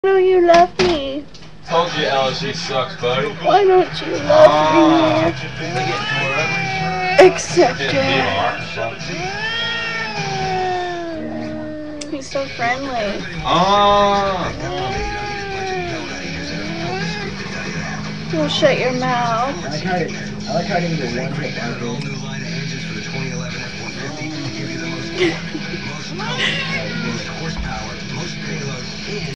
Why don't you love me? Told you LSU sucks, buddy. Why don't you love me more? Except he's so friendly. Well, shut your mouth. I like how I didn't get one hit by